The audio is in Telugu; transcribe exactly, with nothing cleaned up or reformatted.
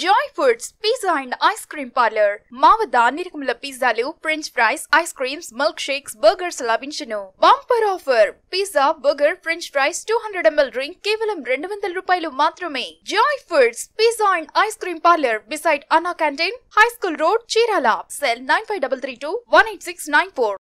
Joy Foods Pizza and Ice Cream Parlor. మా వద్ద అన్ని రకముల పిజ్జాలు, French fries, ice creams, milk shakes, burgers లభించును. Bumper offer pizza, burger, French fries two hundred ml drink కేవలం రెండు వందల రూపాయలు మాత్రమే. Joy Foods Pizza and Ice Cream Parlor beside Anna Canteen, High School Road, Chirala. Cell nine five three three two one eight six nine four.